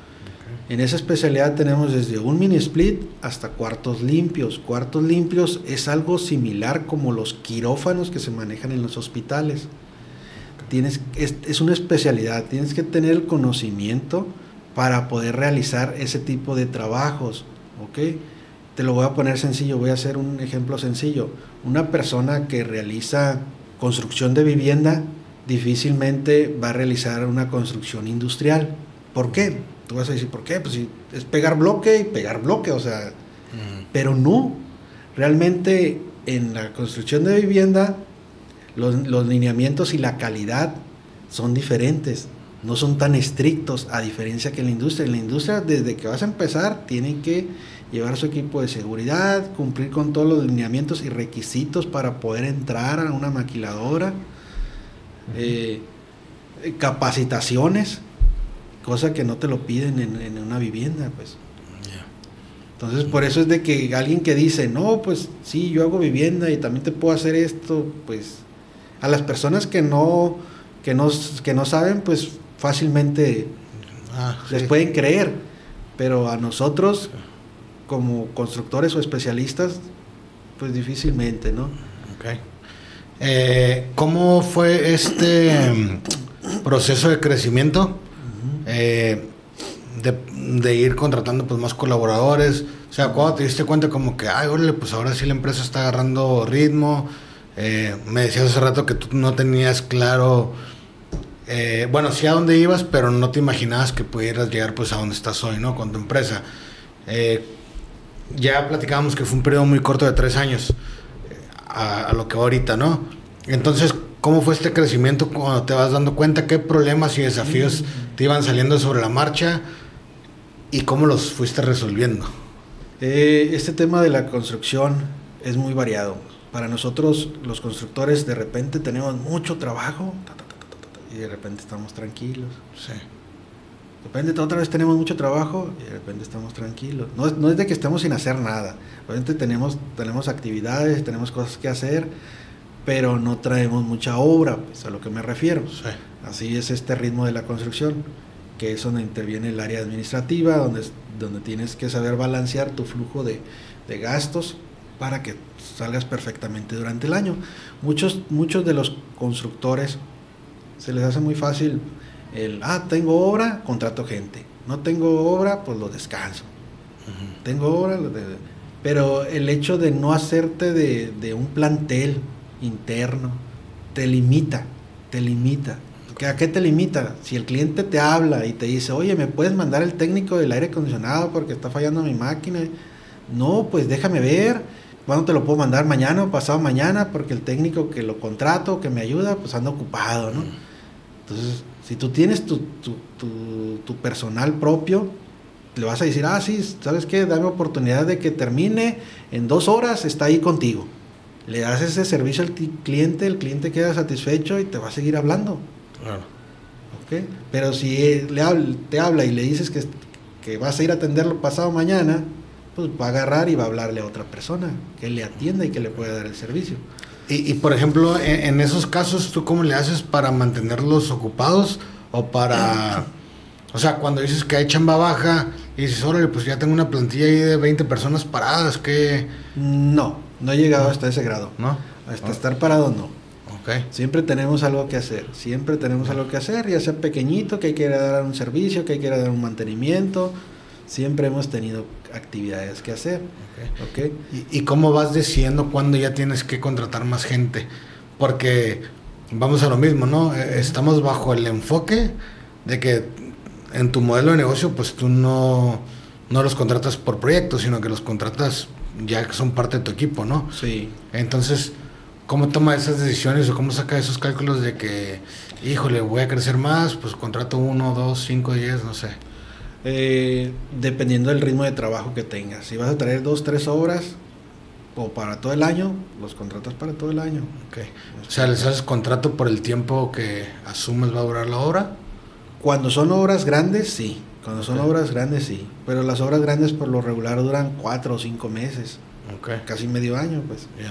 En esa especialidad tenemos desde un mini split hasta cuartos limpios. Cuartos limpios es algo similar como los quirófanos que se manejan en los hospitales. Tienes, es, es una especialidad, tienes que tener el conocimiento para poder realizar ese tipo de trabajos, ¿ok? Te lo voy a poner sencillo, voy a hacer un ejemplo sencillo. Una persona que realiza construcción de vivienda difícilmente va a realizar una construcción industrial. ¿Por qué? Tú vas a decir, ¿por qué? Pues si es pegar bloque y pegar bloque, o sea, uh-huh. pero no. Realmente en la construcción de vivienda los, los lineamientos y la calidad son diferentes, no son tan estrictos, a diferencia que en la industria. En la industria, desde que vas a empezar, tienen que llevar su equipo de seguridad, cumplir con todos los lineamientos y requisitos para poder entrar a una maquiladora, uh-huh. eh, capacitaciones, cosa que no te lo piden en, en una vivienda, pues. Yeah. Entonces, por eso es de que alguien que dice, no, pues sí, yo hago vivienda y también te puedo hacer esto, pues a las personas que no que no, que no saben, pues fácilmente ah, les sí. pueden creer, pero a nosotros como constructores o especialistas, pues difícilmente, ¿no? Okay. Eh, ¿Cómo fue este proceso de crecimiento? Eh, de, de ir contratando pues más colaboradores, o sea, cuando te diste cuenta como que, ay, órale, pues ahora sí la empresa está agarrando ritmo. Eh, me decías hace rato que tú no tenías claro, eh, bueno, sí a dónde ibas, pero no te imaginabas que pudieras llegar pues a donde estás hoy, ¿no? Con tu empresa. Eh, ya platicábamos que fue un periodo muy corto de tres años a, a lo que va ahorita, ¿no? Entonces, ¿cómo fue este crecimiento cuando te vas dando cuenta qué problemas y desafíos te iban saliendo sobre la marcha y cómo los fuiste resolviendo? Eh, este tema de la construcción es muy variado. Para nosotros, los constructores, de repente tenemos mucho trabajo ta, ta, ta, ta, ta, y de repente estamos tranquilos. Sí. De repente otra vez tenemos mucho trabajo y de repente estamos tranquilos. No, no es de que estemos sin hacer nada. Obviamente tenemos, tenemos actividades, tenemos cosas que hacer, pero no traemos mucha obra, pues a lo que me refiero. Sí. Así es este ritmo de la construcción, que es donde interviene el área administrativa, donde, donde tienes que saber balancear tu flujo de, de gastos para que salgas perfectamente durante el año. Muchos, muchos de los constructores se les hace muy fácil el, ah, tengo obra, contrato gente. No tengo obra, pues lo descanso. Uh-huh. Tengo obra, lo de, pero el hecho de no hacerte de, de un plantel interno te limita, te limita. ¿A qué te limita? Si el cliente te habla y te dice, oye, ¿me puedes mandar el técnico del aire acondicionado porque está fallando mi máquina? No, pues déjame ver, ¿cuándo te lo puedo mandar? Mañana o pasado mañana, porque el técnico que lo contrato, que me ayuda, pues anda ocupado, ¿no? Entonces, si tú tienes tu, tu, tu, tu personal propio, le vas a decir, ah, sí, ¿sabes qué? Dame oportunidad de que termine, en dos horas está ahí contigo. Le das ese servicio al cliente, el cliente queda satisfecho y te va a seguir hablando. Claro. ¿Okay? Pero si le habla, te habla y le dices que, que vas a ir a atenderlo pasado mañana, pues va a agarrar y va a hablarle a otra persona que le atienda y que le pueda dar el servicio. Y, y por ejemplo, en, en esos casos, ¿tú cómo le haces para mantenerlos ocupados? O para... O sea, cuando dices que hay chamba baja y dices, órale, pues ya tengo una plantilla ahí de veinte personas paradas, ¿qué? No, no he llegado hasta ese grado. ¿No? Hasta ¿No? estar parado, no. Okay. Siempre tenemos algo que hacer, siempre tenemos algo que hacer, ya sea pequeñito, que hay que dar un servicio, que hay que dar un mantenimiento, siempre hemos tenido actividades que hacer. Okay. Okay. ¿Y, ¿Y cómo vas decidiendo cuándo ya tienes que contratar más gente? Porque vamos a lo mismo, ¿no? Estamos bajo el enfoque de que en tu modelo de negocio, pues tú no, no los contratas por proyecto, sino que los contratas ya que son parte de tu equipo, ¿no? Sí. Entonces, ¿cómo toma esas decisiones o cómo saca esos cálculos de que, híjole, voy a crecer más, pues contrato uno, dos, cinco, diez, no sé? Eh, dependiendo del ritmo de trabajo que tengas. Si vas a traer dos, tres obras o para todo el año, los contratas para todo el año. Okay. O sea, ¿les haces contrato por el tiempo que asumes va a durar la obra? Cuando son obras grandes, sí. Cuando son Okay. obras grandes, sí. Pero las obras grandes por lo regular duran cuatro o cinco meses. Okay. Casi medio año, pues. Ya. Yeah.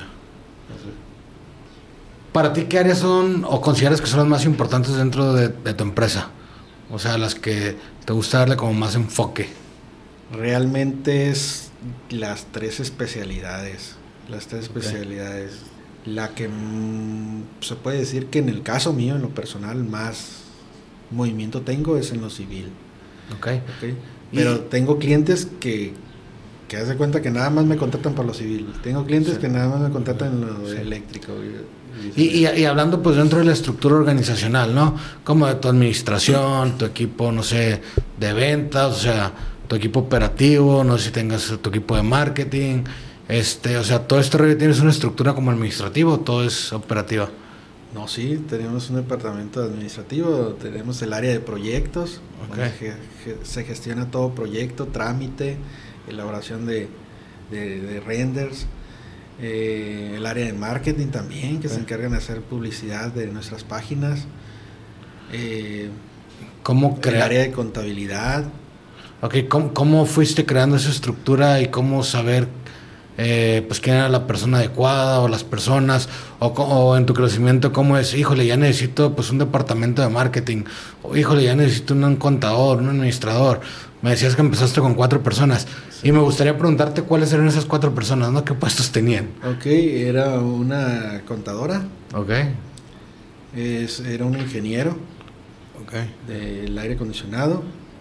¿Para ti qué áreas son o consideras que son las más importantes dentro de, de tu empresa? O sea, las que te gusta darle como más enfoque. Realmente es las tres especialidades. Las tres Okay. especialidades. La que mmm, se puede decir que en el caso mío, en lo personal, más movimiento tengo es en lo civil. Okay. Okay. Pero y... tengo clientes que, que haz de cuenta que nada más me contratan para lo civil. Tengo clientes sí. que nada más me contratan en lo sí. eléctrico. Y, y, y hablando pues dentro de la estructura organizacional, ¿no? Como de tu administración, tu equipo, no sé, de ventas, o sea, tu equipo operativo, no sé si tengas tu equipo de marketing, este, o sea, todo este rollo, ¿tienes una estructura como administrativo o todo es operativa? No, sí, tenemos un departamento administrativo, tenemos el área de proyectos, okay. donde se gestiona todo proyecto, trámite, elaboración de, de, de renders, eh, el área de marketing también, que okay. se encargan de hacer publicidad de nuestras páginas, eh, ¿Cómo el área de contabilidad. Ok, ¿cómo, cómo fuiste creando esa estructura y cómo saber Eh, pues quién era la persona adecuada o las personas o, o en tu crecimiento cómo es, híjole, ya necesito pues un departamento de marketing, o híjole, ya necesito un contador, un administrador? Me decías que empezaste con cuatro personas sí. y me gustaría preguntarte cuáles eran esas cuatro personas, ¿no? ¿Qué puestos tenían? Ok, era una contadora, ok, es, era un ingeniero okay. del aire acondicionado,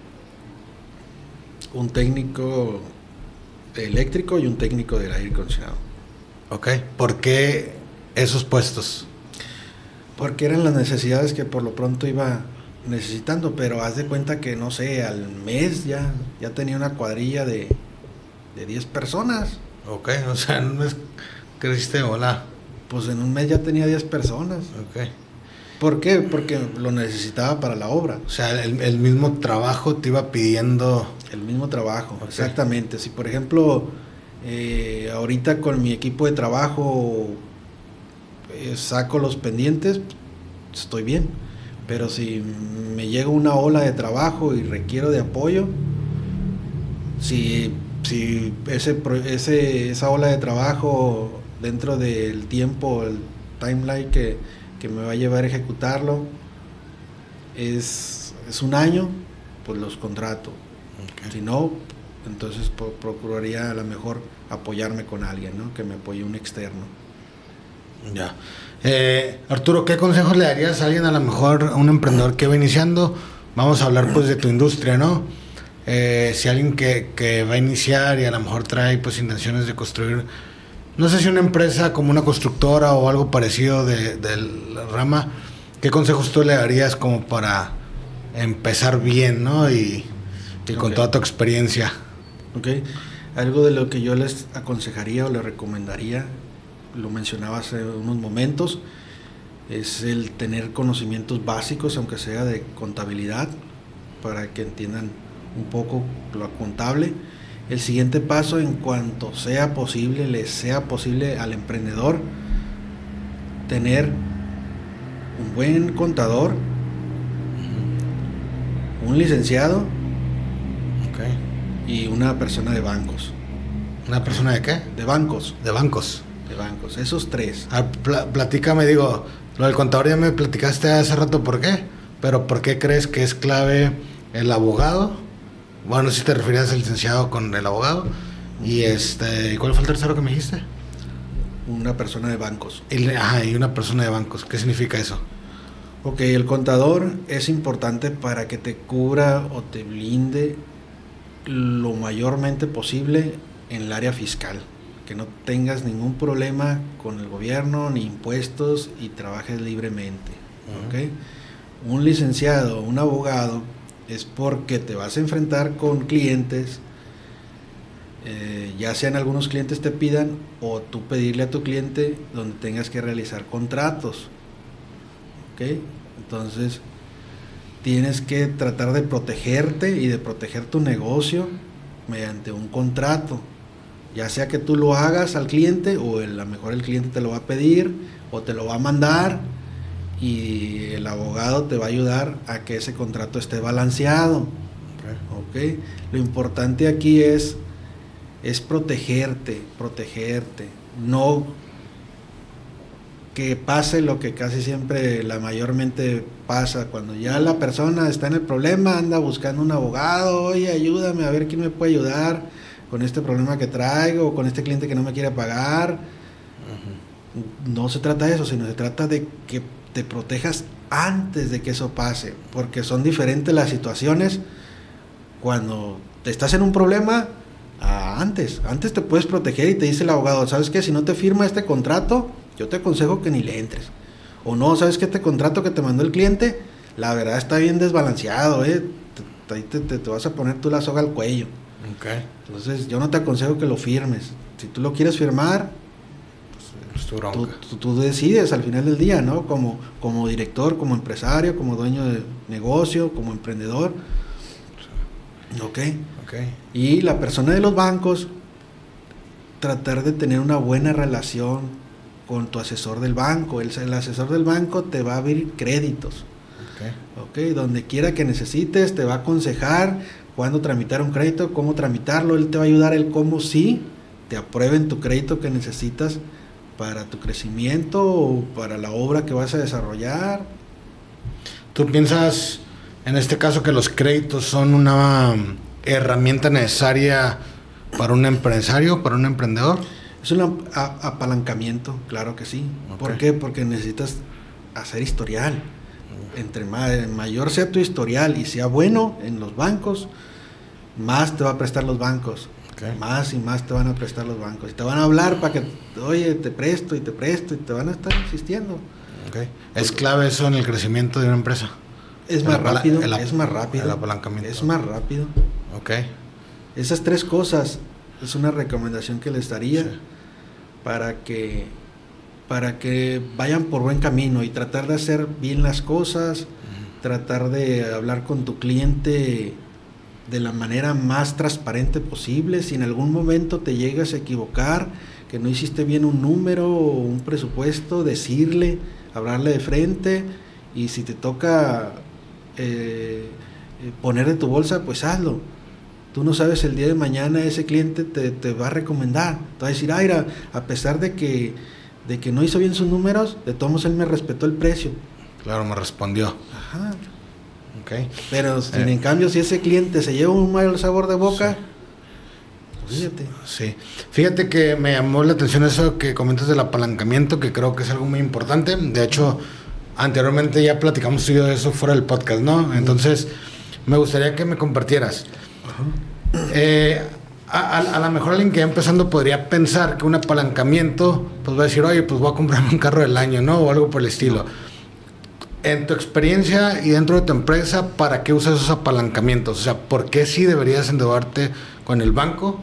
un técnico eléctrico y un técnico del aire acondicionado. Ok, ¿por qué esos puestos? Porque eran las necesidades que por lo pronto iba necesitando, pero haz de cuenta que, no sé, al mes ya, ya tenía una cuadrilla de, de diez personas. Ok, o sea, en un mes creciste, hola. Pues en un mes ya tenía diez personas. Ok. ¿Por qué? Porque lo necesitaba para la obra. O sea, el, el mismo trabajo te iba pidiendo... El mismo trabajo, okay. exactamente. Si por ejemplo, eh, ahorita con mi equipo de trabajo eh, saco los pendientes, estoy bien. Pero si me llega una ola de trabajo y requiero de apoyo, si, si ese, ese, esa ola de trabajo dentro del tiempo, el timeline que, que me va a llevar a ejecutarlo, es, es un año, pues los contrato. Okay. Si no, entonces po- procuraría a lo mejor apoyarme con alguien, ¿no? Que me apoye un externo. Ya. Eh, Arturo, ¿qué consejos le darías a alguien, a lo mejor a un emprendedor que va iniciando? Vamos a hablar pues de tu industria, ¿no? Eh, si alguien que, que va a iniciar y a lo mejor trae pues intenciones de construir, no sé si una empresa como una constructora o algo parecido de, de la rama, ¿qué consejos tú le darías como para empezar bien, ¿no? Y, y con okay. toda tu experiencia. Ok. Algo de lo que yo les aconsejaría o les recomendaría, lo mencionaba hace unos momentos, es el tener conocimientos básicos, aunque sea de contabilidad, para que entiendan un poco lo contable. El siguiente paso, en cuanto sea posible, le sea posible al emprendedor, tener un buen contador, un licenciado, okay, y una persona de bancos. ¿Una persona de qué? De bancos. De bancos. De bancos, esos tres. Ah, pl- platícame, digo, lo del contador ya me platicaste hace rato por qué, pero ¿por qué crees que es clave el abogado? Bueno, si te referías al licenciado con el abogado. Y este, ¿cuál fue el tercero que me dijiste? Una persona de bancos. Y, ajá, y una persona de bancos. ¿Qué significa eso? Ok, el contador es importante para que te cubra o te blinde lo mayormente posible en el área fiscal. Que no tengas ningún problema con el gobierno ni impuestos y trabajes libremente. Uh-huh. ¿Okay? Un licenciado, un abogado, es porque te vas a enfrentar con clientes, eh, ya sean algunos clientes te pidan o tú pedirle a tu cliente donde tengas que realizar contratos. ¿Okay? Entonces tienes que tratar de protegerte y de proteger tu negocio mediante un contrato. Ya sea que tú lo hagas al cliente o a lo mejor el cliente te lo va a pedir o te lo va a mandar y el abogado te va a ayudar a que ese contrato esté balanceado. Okay. ¿Okay? Lo importante aquí es, es protegerte, protegerte, no que pase lo que casi siempre la mayormente pasa cuando ya la persona está en el problema, anda buscando un abogado, oye, ayúdame a ver quién me puede ayudar con este problema que traigo, o con este cliente que no me quiere pagar. Uh-huh. No se trata de eso, sino se trata de que te protejas antes de que eso pase, porque son diferentes las situaciones cuando te estás en un problema a antes. Antes te puedes proteger y te dice el abogado, ¿sabes qué? Si no te firma este contrato, yo te aconsejo que ni le entres. O no, ¿sabes qué? Este contrato que te mandó el cliente, la verdad está bien desbalanceado, ¿eh? Te, te, te, te vas a poner tú la soga al cuello. Okay. Entonces yo no te aconsejo que lo firmes. Si tú lo quieres firmar, pues, tu tú, tú, tú decides al final del día, ¿no? Como, como director, como empresario, como dueño de negocio, como emprendedor. Ok. Okay. Y la persona de los bancos, tratar de tener una buena relación con tu asesor del banco. El, el asesor del banco te va a abrir créditos. Okay. Ok. Donde quiera que necesites, te va a aconsejar cuándo tramitar un crédito, cómo tramitarlo. Él te va a ayudar el cómo sí te aprueben tu crédito que necesitas para tu crecimiento o para la obra que vas a desarrollar. ¿Tú piensas en este caso que los créditos son una herramienta necesaria para un empresario, para un emprendedor? Es un ap- apalancamiento, claro que sí. Okay. ¿Por qué? Porque necesitas hacer historial. Entre ma- mayor sea tu historial y sea bueno en los bancos, más te va a prestar los bancos. Okay. Más y más te van a prestar los bancos. Y te van a hablar para que, oye, te presto y te presto y te van a estar insistiendo. Okay. ¿Es clave eso en el crecimiento de una empresa? Es más rápido, es más rápido. El apalancamiento. Es más rápido. Okay. Esas tres cosas es una recomendación que les daría, sí, para que para que vayan por buen camino y tratar de hacer bien las cosas, uh-huh, tratar de hablar con tu cliente de la manera más transparente posible. Si en algún momento te llegas a equivocar, que no hiciste bien un número o un presupuesto, decirle, hablarle de frente, y si te toca eh, poner de tu bolsa, pues hazlo. Tú no sabes, el día de mañana ese cliente te, te va a recomendar, te va a decir, Aira, a pesar de que, de que no hizo bien sus números, de todos modos él me respetó el precio. Claro, me respondió. Ajá. Okay. Pero si, eh. en cambio, si ese cliente se lleva un mal sabor de boca, sí, fíjate. Sí. Fíjate que me llamó la atención eso que comentas del apalancamiento, que creo que es algo muy importante. De hecho, anteriormente ya platicamos de eso fuera del podcast, ¿no? Entonces, me gustaría que me compartieras. Uh-huh. Eh, a, a, a lo mejor alguien que ya empezando podría pensar que un apalancamiento, pues va a decir, oye, pues voy a comprarme un carro del año, ¿no? O algo por el estilo. En tu experiencia y dentro de tu empresa, ¿para qué usas esos apalancamientos? O sea, ¿por qué sí deberías endeudarte con el banco?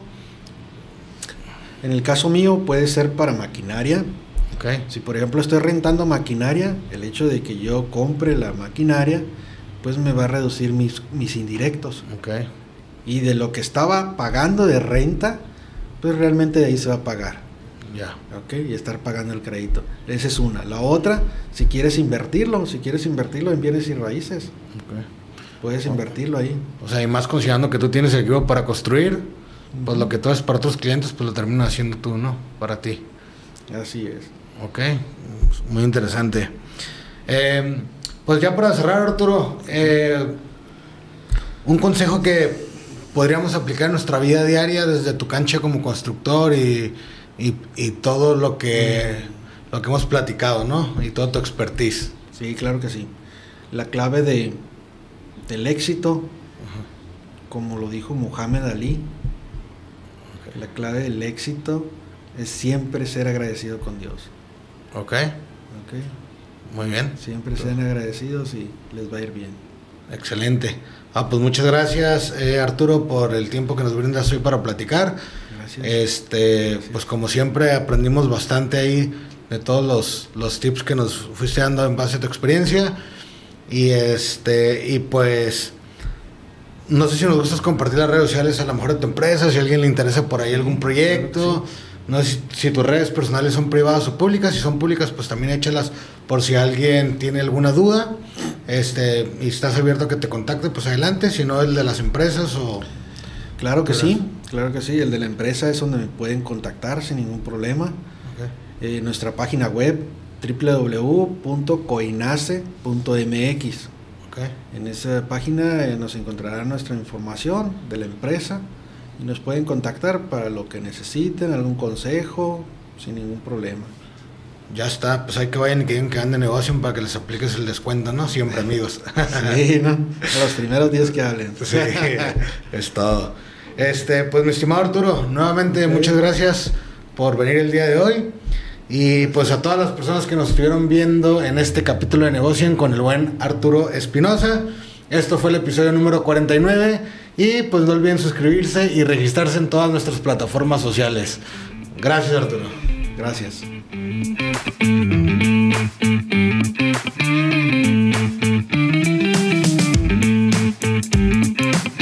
En el caso mío puede ser para maquinaria. Okay. Si por ejemplo estoy rentando maquinaria, el hecho de que yo compre la maquinaria, pues me va a reducir mis, mis indirectos. Okay. Y de lo que estaba pagando de renta, pues realmente de ahí se va a pagar. Ya. Ok, y estar pagando el crédito. Esa es una. La otra, si quieres invertirlo, si quieres invertirlo en bienes y raíces, Okay. puedes invertirlo ahí. O sea, y más considerando que tú tienes el equipo para construir, uh-huh. pues lo que tú haces para otros clientes, pues lo terminas haciendo tú, ¿no? Para ti. Así es. Ok, muy interesante. Eh, pues ya para cerrar, Arturo, eh, un consejo que podríamos aplicar en nuestra vida diaria desde tu cancha como constructor y, y, y todo lo que, mm. lo que hemos platicado, ¿no? Y toda tu expertise. Sí, claro que sí. La clave de, del éxito, uh-huh. como lo dijo Muhammad Ali, okay. la clave del éxito es siempre ser agradecido con Dios. Ok. Ok. Muy bien. Siempre sean agradecidos y les va a ir bien. Excelente. Ah, pues muchas gracias, eh, Arturo, por el tiempo que nos brindas hoy para platicar. Gracias. Este, gracias. Pues como siempre aprendimos bastante ahí de todos los, los tips que nos fuiste dando en base a tu experiencia. Y este, y pues no sé si nos gustas compartir las redes sociales a lo mejor de tu empresa, si a alguien le interesa por ahí algún proyecto. Sí. No sé si, si tus redes personales son privadas o públicas. Si son públicas, pues también échalas por si alguien tiene alguna duda. Este, y estás abierto a que te contacte, pues adelante. Si no, el de las empresas o... Claro que sí, claro que sí. El de la empresa es donde me pueden contactar sin ningún problema. Okay. Eh, nuestra página web, doble u doble u doble u punto coinace punto m x. Okay. En esa página eh, nos encontrarán nuestra información de la empresa. Y nos pueden contactar para lo que necesiten, algún consejo, sin ningún problema. Ya está, pues hay que vayan y que digan que anden de negocio para que les apliques el descuento, ¿no? Siempre, amigos. Sí, ¿no? A los primeros días que hablen. Sí, es todo. Este, pues mi estimado Arturo, nuevamente okay. muchas gracias por venir el día de hoy. Y pues a todas las personas que nos estuvieron viendo en este capítulo de Negocien con el buen Arturo Espinosa. Esto fue el episodio número cuarenta y nueve. Y pues no olviden suscribirse y registrarse en todas nuestras plataformas sociales. Gracias, Arturo. Gracias.